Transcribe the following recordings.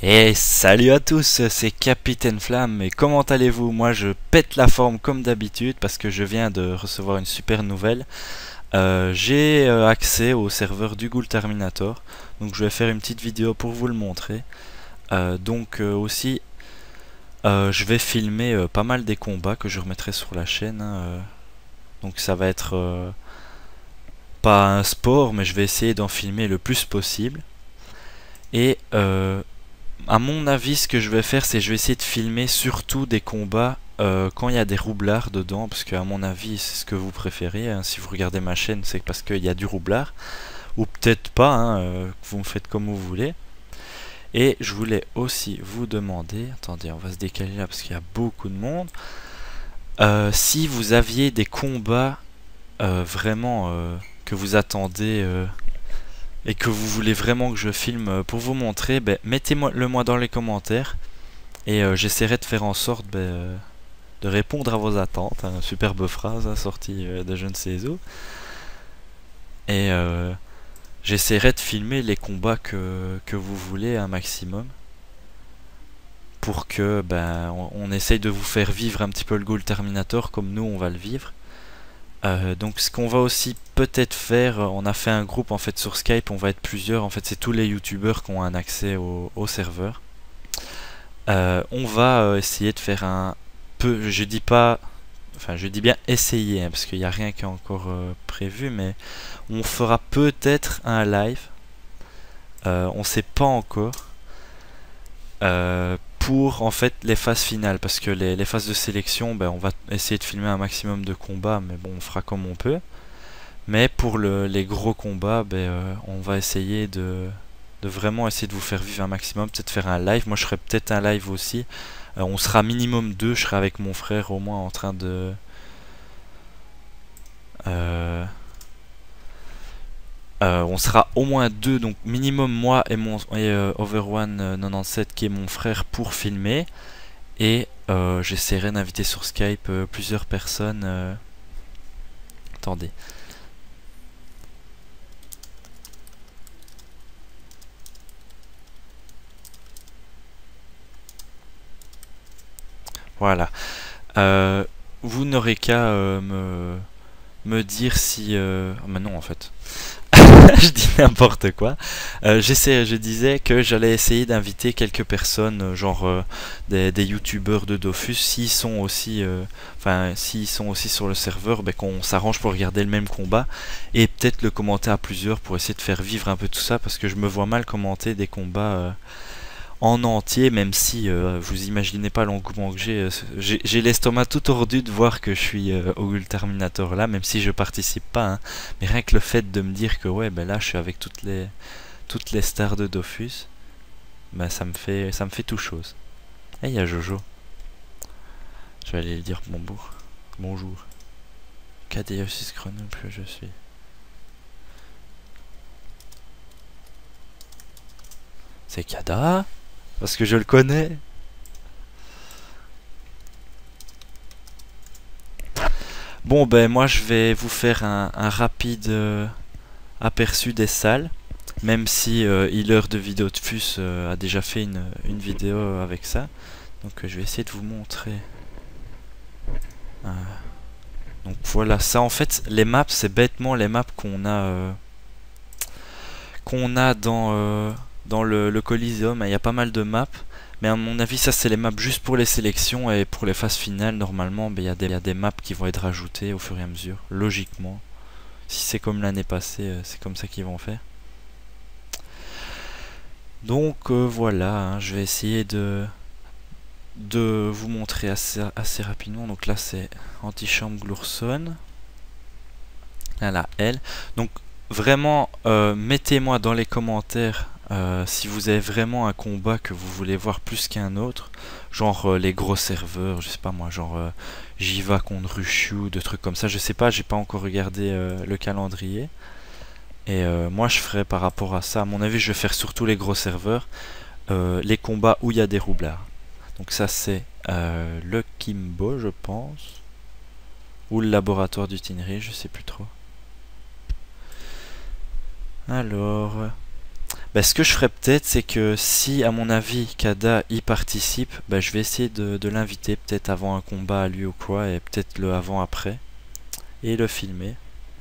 Et salut à tous, c'est Capitaine Flamme et comment allez-vous? Moi je pète la forme comme d'habitude parce que je viens de recevoir une super nouvelle. J'ai accès au serveur du Ghoul Terminator, donc je vais faire une petite vidéo pour vous le montrer. Aussi je vais filmer pas mal des combats que je remettrai sur la chaîne, hein. Donc ça va être pas un sport, mais je vais essayer d'en filmer le plus possible. Et à mon avis, ce que je vais faire, c'est je vais essayer de filmer surtout des combats quand il y a des roublards dedans, parce qu'à mon avis, c'est ce que vous préférez, hein. Si vous regardez ma chaîne, c'est parce qu'il y a du roublard, ou peut-être pas, hein, vous me faites comme vous voulez. Et je voulais aussi vous demander, attendez, on va se décaler là parce qu'il y a beaucoup de monde, si vous aviez des combats vraiment que vous attendez et que vous voulez vraiment que je filme pour vous montrer, ben, mettez-le moi dans les commentaires et j'essaierai de faire en sorte de répondre à vos attentes. Hein, superbe phrase hein, sortie de je ne sais où. Et j'essaierai de filmer les combats que vous voulez un maximum pour que on essaye de vous faire vivre un petit peu le Ghoul Terminator comme nous on va le vivre. Donc ce qu'on va aussi peut-être faire, on a fait un groupe en fait sur Skype, on va être plusieurs, en fait c'est tous les youtubeurs qui ont un accès au serveur. On va essayer de faire un peu, je dis pas, enfin je dis bien essayer, hein, parce qu'il n'y a rien qui est encore prévu, mais on fera peut-être un live, on sait pas encore, pour en fait les phases finales, parce que les phases de sélection, on va essayer de filmer un maximum de combats, mais bon on fera comme on peut. Mais pour les gros combats, on va essayer de vraiment essayer de vous faire vivre un maximum, peut-être faire un live. Moi je ferai peut-être un live aussi. On sera minimum deux, je serai avec mon frère au moins en train de... on sera au moins deux, donc minimum moi et Overone 97 qui est mon frère pour filmer. Et j'essaierai d'inviter sur Skype plusieurs personnes. Attendez. Voilà. Vous n'aurez qu'à me dire si... Oh, mais non en fait. Je dis n'importe quoi. Je disais que j'allais essayer d'inviter quelques personnes, genre des youtubeurs de Dofus, s'ils sont aussi, s'ils sont aussi sur le serveur, qu'on s'arrange pour regarder le même combat et peut-être le commenter à plusieurs pour essayer de faire vivre un peu tout ça, parce que je me vois mal commenter des combats en entier, même si vous imaginez pas l'engouement que j'ai l'estomac tout tordu de voir que je suis au Ghoul Terminator là, même si je participe pas, hein. Mais rien que le fait de me dire que ouais là je suis avec toutes les stars de Dofus, ça me fait tout chose. Et il y a Jojo, je vais aller lui dire bonjour. KD6 Grenoble je suis. C'est Kada, parce que je le connais. Bon moi je vais vous faire un rapide aperçu des salles, même si Healer de vidéo de Fus a déjà fait une vidéo avec ça. Donc je vais essayer de vous montrer. Donc voilà, ça en fait les maps c'est bêtement les maps qu'on a dans le Coliseum. Il y a pas mal de maps. Mais à mon avis, ça c'est les maps juste pour les sélections, et pour les phases finales, normalement, il y a des maps qui vont être rajoutées au fur et à mesure, logiquement. Si c'est comme l'année passée, c'est comme ça qu'ils vont faire. Donc voilà, hein, je vais essayer de vous montrer assez rapidement. Donc là c'est Antichambre Glourson. Voilà, elle. Donc vraiment, mettez-moi dans les commentaires si vous avez vraiment un combat que vous voulez voir plus qu'un autre, genre les gros serveurs, je sais pas moi, genre Jiva contre Rushu, de trucs comme ça, je sais pas, j'ai pas encore regardé le calendrier. Et moi je ferai par rapport à ça, à mon avis je vais faire surtout les gros serveurs, les combats où il y a des roublards. Donc ça c'est le Kimbo je pense, ou le laboratoire du Tinri, je sais plus trop. Alors... Bah, ce que je ferais peut-être, c'est que si, à mon avis, Kada y participe, bah, je vais essayer de l'inviter, peut-être avant un combat à lui ou quoi, et peut-être le avant-après, et le filmer.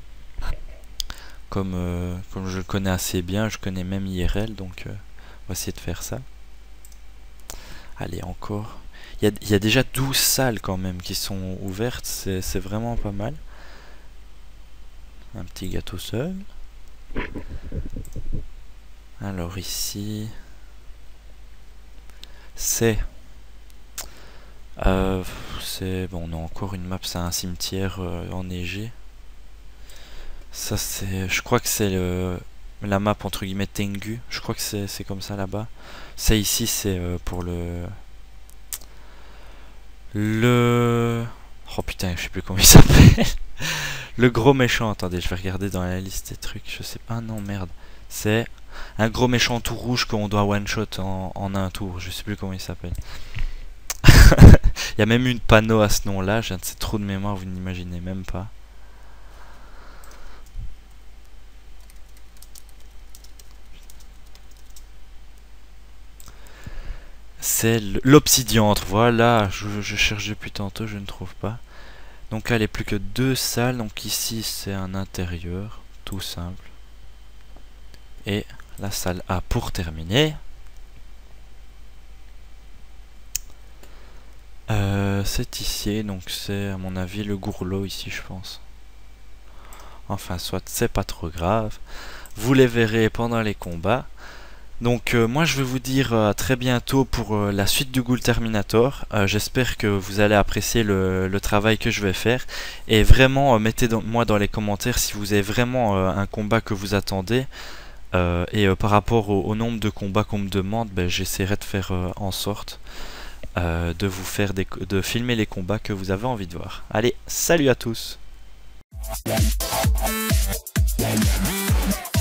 Comme je le connais assez bien, je connais même IRL, donc on va essayer de faire ça. Allez, encore. Il y a déjà 12 salles quand même qui sont ouvertes, c'est vraiment pas mal. Un petit gâteau seul. Alors ici, c'est... bon, on a encore une map, c'est un cimetière enneigé. Ça c'est... Je crois que c'est la map entre guillemets Tengu. Je crois que c'est comme ça là-bas. Ça ici c'est pour le... Oh putain, je sais plus comment il s'appelle. Le gros méchant. Attendez, je vais regarder dans la liste des trucs. Je sais pas. Ah non, merde. C'est un gros méchant tout rouge qu'on doit one-shot en un tour. Je sais plus comment il s'appelle. Il y a même une panneau à ce nom-là. J'ai trop de mémoire, vous n'imaginez même pas. C'est l'obsidiantre. Voilà, je cherche depuis tantôt, je ne trouve pas. Donc là, il n'y a plus que 2 salles. Donc ici, c'est un intérieur, tout simple. Et la salle A pour terminer. C'est ici, donc c'est à mon avis le gourlot ici, je pense. Enfin, soit, c'est pas trop grave. Vous les verrez pendant les combats. Donc moi je vais vous dire à très bientôt pour la suite du Ghoul Terminator. J'espère que vous allez apprécier le travail que je vais faire. Et vraiment mettez-moi dans les commentaires si vous avez vraiment un combat que vous attendez. Par rapport au nombre de combats qu'on me demande, ben, j'essaierai de faire en sorte de vous faire de filmer les combats que vous avez envie de voir. Allez, salut à tous!